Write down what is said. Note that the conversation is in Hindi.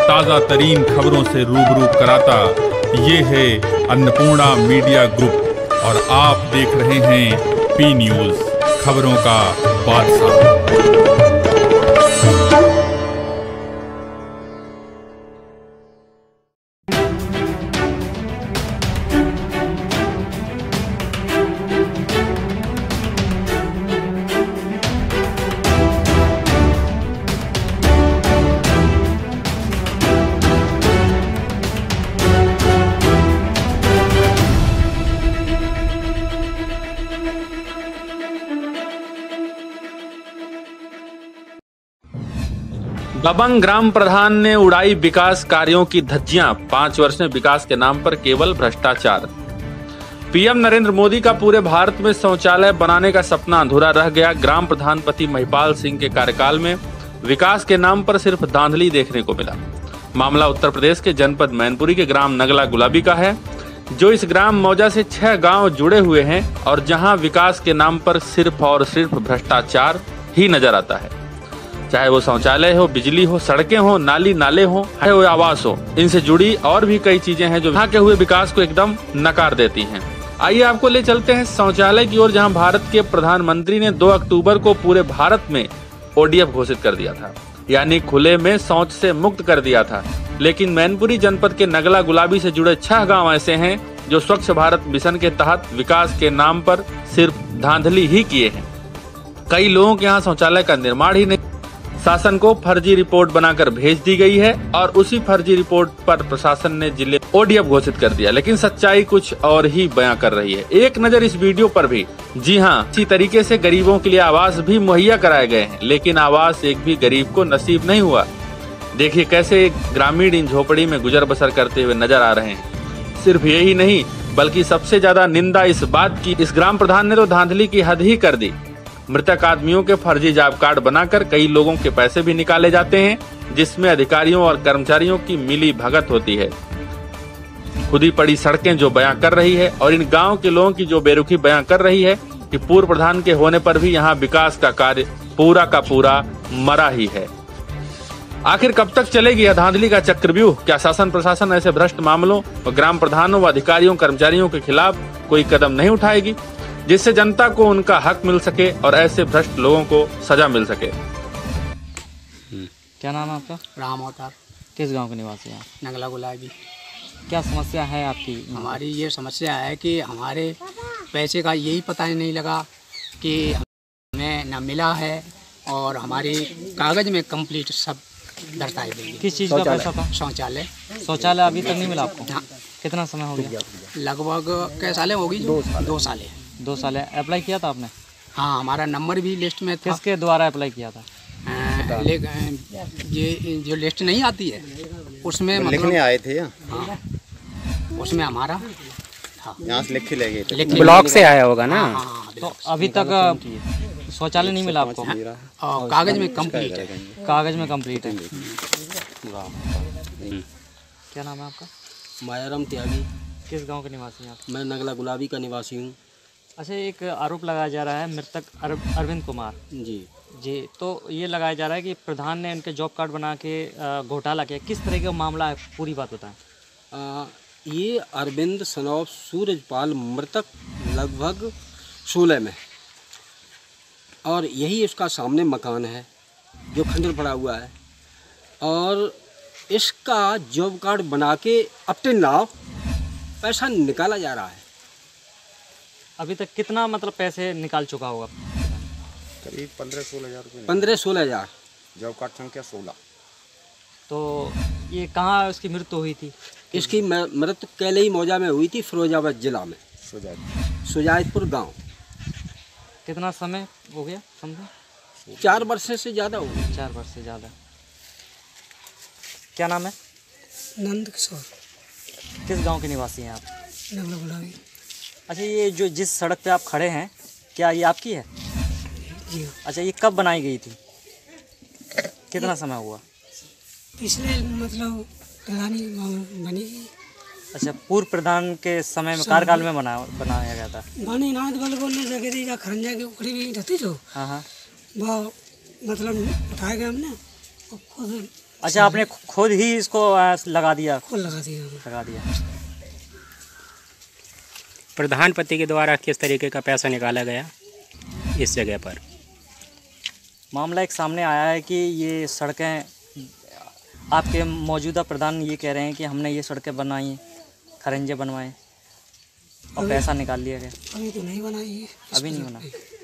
ताज़ा तरीन खबरों से रूबरू कराता ये है अन्नपूर्णा मीडिया ग्रुप और आप देख रहे हैं पी न्यूज़, खबरों का बादशाह। दबंग ग्राम प्रधान ने उड़ाई विकास कार्यों की धज्जियां, 5 वर्ष में विकास के नाम पर केवल भ्रष्टाचार। पीएम नरेंद्र मोदी का पूरे भारत में शौचालय बनाने का सपना अधूरा रह गया। ग्राम प्रधान पति महिपाल सिंह के कार्यकाल में विकास के नाम पर सिर्फ धांधली देखने को मिला। मामला उत्तर प्रदेश के जनपद मैनपुरी के ग्राम नगला गुलाबी का है, जो इस ग्राम मौजा से 6 गांव जुड़े हुए हैं और जहां विकास के नाम पर सिर्फ और सिर्फ भ्रष्टाचार ही नजर आता है। चाहे वो शौचालय हो, बिजली हो, सड़कें हो, नाली नाले हो, चाहे वो आवास हो, इनसे जुड़ी और भी कई चीजें हैं जो यहाँ के हुए विकास को एकदम नकार देती हैं। आइए आपको ले चलते हैं शौचालय की ओर, जहाँ भारत के प्रधानमंत्री ने 2 अक्टूबर को पूरे भारत में ओडीएफ घोषित कर दिया था, यानी खुले में शौच से मुक्त कर दिया था। लेकिन मैनपुरी जनपद के नगला गुलाबी से जुड़े 6 गाँव ऐसे हैं जो स्वच्छ भारत मिशन के तहत विकास के नाम पर सिर्फ धांधली ही किए हैं। कई लोगों के यहाँ शौचालय का निर्माण ही नहीं, शासन को फर्जी रिपोर्ट बनाकर भेज दी गई है और उसी फर्जी रिपोर्ट पर प्रशासन ने जिले ओडीएफ घोषित कर दिया। लेकिन सच्चाई कुछ और ही बयां कर रही है। एक नजर इस वीडियो पर भी। जी हां, इसी तरीके से गरीबों के लिए आवास भी मुहैया कराए गए हैं, लेकिन आवास एक भी गरीब को नसीब नहीं हुआ। देखिए कैसे ग्रामीण इन झोपड़ी में गुजर बसर करते हुए नजर आ रहे हैं। सिर्फ यही नहीं, बल्कि सबसे ज्यादा निंदा इस बात की, इस ग्राम प्रधान ने तो धांधली की हद ही कर दी। मृतक आदमियों के फर्जी जॉब कार्ड बनाकर कई लोगों के पैसे भी निकाले जाते हैं, जिसमें अधिकारियों और कर्मचारियों की मिली भगत होती है। खुदी पड़ी सड़कें जो बयां कर रही है और इन गांव के लोगों की जो बेरुखी बयां कर रही है कि पूर्व प्रधान के होने पर भी यहां विकास का कार्य पूरा का पूरा मरा ही है। आखिर कब तक चलेगी यह धांधली का चक्रव्यूह? क्या शासन प्रशासन ऐसे भ्रष्ट मामलों और ग्राम प्रधानों व अधिकारियों कर्मचारियों के खिलाफ कोई कदम नहीं उठाएगी, जिससे जनता को उनका हक मिल सके और ऐसे भ्रष्ट लोगों को सजा मिल सके? क्या नाम है आपका? राम अवतार। किस गांव के निवासी हैं? नगला गुलाबी। क्या समस्या है आपकी? हमारी ये समस्या है कि हमारे पैसे का यही पता ही नहीं लगा कि हमें न मिला है और हमारी कागज में कंप्लीट सब दर्शाई गई। किस चीज़ का पैसा था? शौचालय। शौचालय अभी तक नहीं मिला आपको? हाँ। कितना समय हो गया? लगभग कै साल होगी? 2 साल। 2 साल। अप्लाई किया था आपने? हाँ, हमारा नंबर भी लिस्ट में था। किसके द्वारा अप्लाई किया था? ये जो लिस्ट नहीं आती है उसमें मतलब लिखने आए थे। हाँ, उसमें हमारा था। यहाँ से लिख के ले गए। ब्लॉक से आया होगा ना? हाँ, तो अभी तक शौचालय नहीं मिला आपको? और कागज में कंप्लीट है। कागज में कंप्लीट है। क्या नाम है आपका? मायाराम त्यागी। किस गांव के निवासी हैं आप? मैं नगला गुलाबी का निवासी हूँ। अच्छा, एक आरोप लगाया जा रहा है मृतक अरविंद कुमार जी, तो ये लगाया जा रहा है कि प्रधान ने उनके जॉब कार्ड बना के घोटाला किया। किस तरह का मामला है, पूरी बात बताएं। ये अरविंद सनौफ सूरजपाल मृतक लगभग 16 में, और यही इसका सामने मकान है जो खंडर पड़ा हुआ है, और इसका जॉब कार्ड बना के अप टिल नाउ पैसा निकाला जा रहा है। अभी तक कितना मतलब पैसे निकाल चुका होगा? करीब 15-16 हज़ार रुपये। 15-16 हज़ार। जॉब कार्ड संख्या 16। तो ये कहाँ उसकी मृत्यु हुई थी? इसकी मृत्यु कैलई मौजा में हुई थी, फिरोजाबाद जिला में, सुजायतपुर गांव। कितना समय हो गया? समझो 4 वर्ष से ज़्यादा हो गया। 4 वर्ष से ज़्यादा। क्या नाम है? नंद किशोर। किस गांव के निवासी हैं आप? नगला गुलाबी। अच्छा, ये जो जिस सड़क पे आप खड़े हैं, क्या ये आपकी है? जी। अच्छा, ये कब बनाई गई थी? कितना समय हुआ? पिछले मतलब प्रधानी बनी। अच्छा, पूर्व प्रधान के समय में, कार्यकाल में बनाया गया था। बनी नाथ बल बोलने लगे थे, खरंजा की उखड़ी भी रहती जो। हाँ हाँ। वो मतलब उठाए गए हमने, खुद अच्छा, आपने खुद ही इसको लगा दिया? खुद लगा दिया। लगा दिया। प्रधानपति के द्वारा किस तरीके का पैसा निकाला गया इस जगह पर? मामला एक सामने आया है कि ये सड़कें आपके मौजूदा प्रधान ये कह रहे हैं कि हमने ये सड़कें बनाई, खरंजे बनवाए और पैसा निकाल लिया गया। अभी तो नहीं बनाई है। अभी नहीं बना।